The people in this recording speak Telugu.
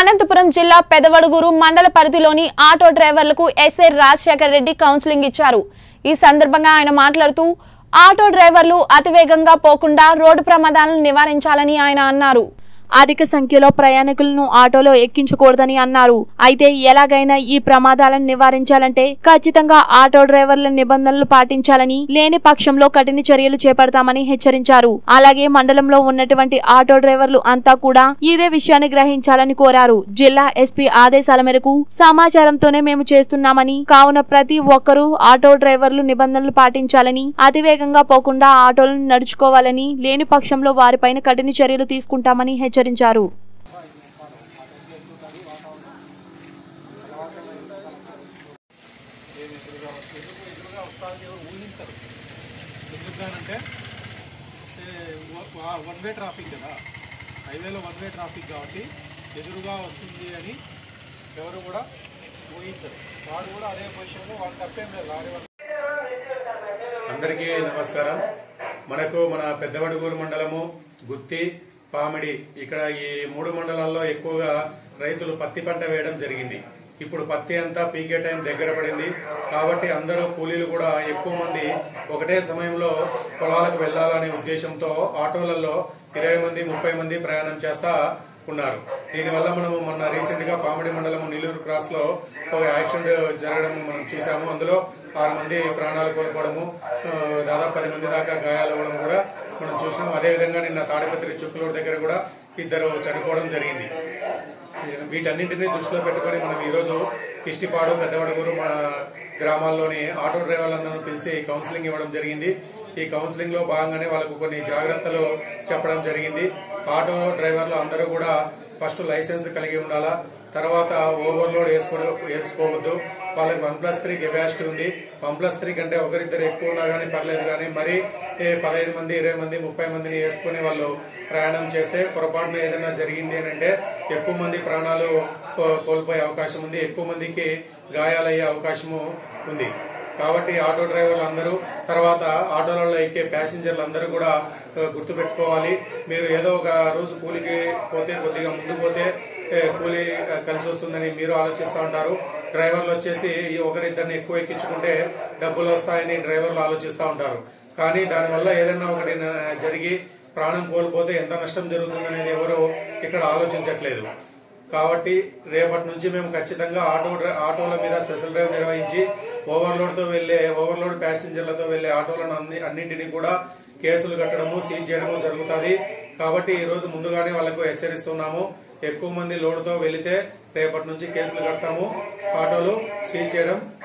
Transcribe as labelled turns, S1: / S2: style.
S1: అనంతపురం జిల్లా పెదవడుగురు మండల పరిధిలోని ఆటో డ్రైవర్లకు ఎస్ఐ రాజశేఖర్ రెడ్డి కౌన్సిలింగ్ ఇచ్చారు। ఈ సందర్భంగా ఆయన మాట్లాడుతూ ఆటో డ్రైవర్లు అతివేగంగా పోకుండా రోడ్డు ప్రమాదాలను నివారించాలని ఆయన అన్నారు। అధిక సంఖ్యలో ప్రయాణికులను ఆటోలో ఎక్కించకూడదని అన్నారు। అయితే ఎలాగైనా ఈ ప్రమాదాలను నివారించాలంటే ఖచ్చితంగా ఆటో డ్రైవర్ల నిబంధనలు పాటించాలని, లేని పక్షంలో కఠిన చర్యలు చేపడతామని హెచ్చరించారు। అలాగే మండలంలో ఉన్నటువంటి ఆటో డ్రైవర్లు అంతా కూడా ఇదే విషయాన్ని గ్రహించాలని కోరారు। జిల్లా ఎస్పీ ఆదేశాల మేరకు సమాచారంతోనే మేము చేస్తున్నామని, కావున ప్రతి ఒక్కరూ ఆటో డ్రైవర్లు నిబంధనలు పాటించాలని, అతివేగంగా పోకుండా ఆటోలను నడుచుకోవాలని, లేని పక్షంలో వారిపైన కఠిన చర్యలు తీసుకుంటామని హెచ్చరించారు।
S2: వన్ వే ట్రాఫిక్ కదా, హైవేలో వన్ వే ట్రాఫిక్ కాబట్టి ఎదురుగా వస్తుంది అని ఎవరు కూడా ఊహించరు। వాడు కూడా అదే పొజిషన్లో వాళ్ళు తప్పేం లేదు లారీ వాళ్ళు।
S3: అందరికీ నమస్కారం। మనకు మన పెద్దవడుగూరు మండలము, గుత్తి, పామిడి ఇక్కడ ఈ 3 మండలాల్లో ఎక్కువగా రైతులు పత్తి పంట వేయడం జరిగింది। ఇప్పుడు పత్తి అంతా పీకే టైం దగ్గర పడింది కాబట్టి అందరూ కూలీలు కూడా ఎక్కువ మంది ఒకటే సమయంలో పొలాలకు వెళ్లాలనే ఉద్దేశంతో ఆటోలలో 20 మంది 30 మంది ప్రయాణం చేస్తా ఉన్నారు। దీనివల్ల మనము మొన్న రీసెంట్ గా పామిడి మండలం నీలూరు క్రాస్ లో ఒక యాక్సిడెంట్ జరగడం మనం చూసాము। అందులో 6 మంది ప్రాణాలు కోల్పోవడము, దాదాపు 10 మంది దాకా గాయాలవ్వడం కూడా మనం చూసినాం। అదేవిధంగా నిన్న తాడిపత్రి చుక్కలూరు దగ్గర కూడా 2 చనిపోవడం జరిగింది। వీటన్నింటినీ దృష్టిలో పెట్టుకుని మనం ఈ రోజు కిష్టిపాడు, పెద్దవడుగురు గ్రామాల్లోని ఆటో డ్రైవర్లందరూ పిలిచి కౌన్సిలింగ్ ఇవ్వడం జరిగింది। ఈ కౌన్సిలింగ్ లో భాగంగానే వాళ్ళకు కొన్ని జాగ్రత్తలు చెప్పడం జరిగింది। ఆటో డ్రైవర్లు అందరూ కూడా ఫస్ట్ లైసెన్స్ కలిగి ఉండాలా, తర్వాత ఓవర్లోడ్ వేసుకోవద్దు। వాళ్ళకి 1+3 కెపాసిటీ ఉంది। 1+3 కంటే ఒకరిద్దరు ఎక్కువ ఉన్నా కానీ పర్లేదు, కానీ మరి 15 మంది 20 మంది 30 మందిని వేసుకుని వాళ్ళు ప్రయాణం చేస్తే పొరపాటున ఏదైనా జరిగింది అని అంటే ఎక్కువ మంది ప్రాణాలు కోల్పోయే అవకాశం ఉంది, ఎక్కువ మందికి గాయాలయ్యే అవకాశము ఉంది। కాబట్టి ఆటో డ్రైవర్లు అందరూ, తర్వాత ఆటోలలో ఎక్కే ప్యాసింజర్లు అందరూ కూడా గుర్తుపెట్టుకోవాలి। మీరు ఏదో ఒక రోజు కూలికి పోతే కొద్దిగా ముందు పోతే కూలి కలిసి వస్తుందని మీరు ఆలోచిస్తూ ఉంటారు। డ్రైవర్లు వచ్చేసి ఒకరిద్దరిని ఎక్కువ ఎక్కించుకుంటే డబ్బులు వస్తాయని డ్రైవర్లు ఆలోచిస్తూ ఉంటారు। కానీ దానివల్ల ఏదైనా ఒకటి జరిగి ప్రాణం కోల్పోతే ఎంత నష్టం జరుగుతుందనేది ఎవరు ఇక్కడ ఆలోచించట్లేదు। కాబట్టి రేపటి నుంచి మేము ఖచ్చితంగా ఆటోల మీద స్పెషల్ డ్రైవ్ నిర్వహించి ఓవర్లోడ్ ప్యాసింజర్లతో వెళ్లే ఆటోలను అన్నింటినీ కూడా కేసులు కట్టడము, సీజ్ చేయడము జరుగుతుంది। కాబట్టి ఈ రోజు ముందుగానే వాళ్ళకు హెచ్చరిస్తున్నాము। ఎక్కువ మంది లోడ్తో వెళితే రేపటి నుంచి కేసులు కడతాము, ఆటోలు సీజ్ చేయడం